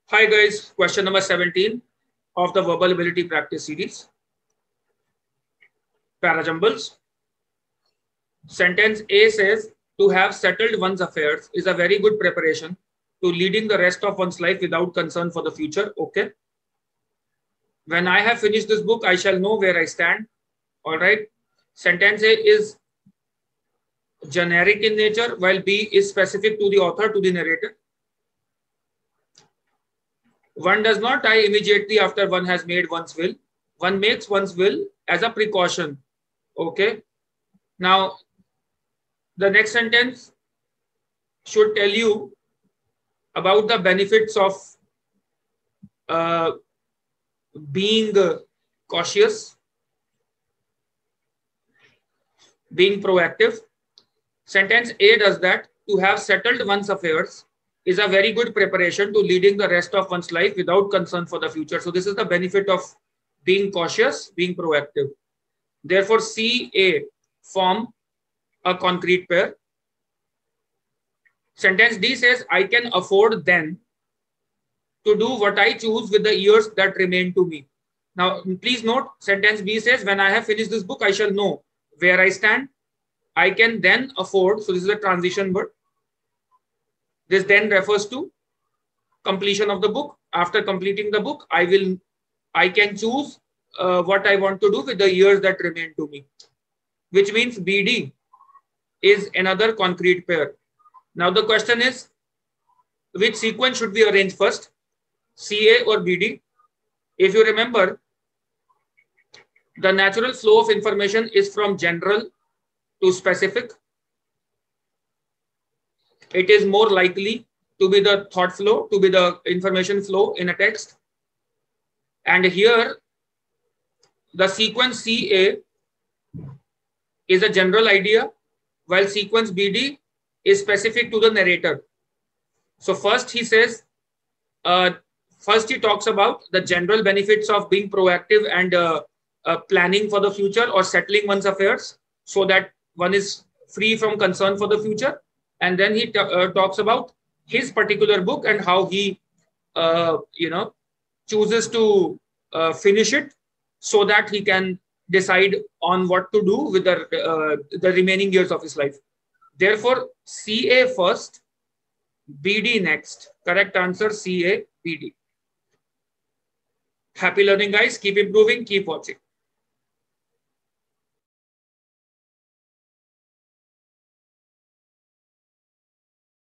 Hi guys, question number 17 of the verbal ability practice series. Parajumbles. Sentence A says, to have settled one's affairs is a very good preparation to leading the rest of one's life without concern for the future. Okay. When I have finished this book, I shall know where I stand. All right. Sentence A is generic in nature, while B is specific to the author, to the narrator. One does not die immediately after one has made one's will. One makes one's will as a precaution. Okay. Now, the next sentence should tell you about the benefits of being cautious, being proactive. Sentence A does that. To have settled one's affairs is a very good preparation to leading the rest of one's life without concern for the future. So this is the benefit of being cautious, being proactive. Therefore, C, A form a concrete pair. Sentence D says, I can afford then to do what I choose with the years that remain to me. Now, please note, sentence B says, when I have finished this book, I shall know where I stand. I can then afford, so this is a transition word. This then refers to completion of the book. After completing the book, I can choose what I want to do with the years that remain to me, which means BD is another concrete pair. Now the question is, which sequence should we arrange first, CA or BD? If you remember, the natural flow of information is from general to specific. It is more likely to be the thought flow, to be the information flow in a text. And here, the sequence CA is a general idea, while sequence BD is specific to the narrator. So first he says, first he talks about the general benefits of being proactive and planning for the future or settling one's affairs so that one is free from concern for the future. And then he talks about his particular book and how he, chooses to finish it so that he can decide on what to do with the remaining years of his life. Therefore, CA first, BD next. Correct answer, CA, BD. Happy learning, guys. Keep improving, keep watching.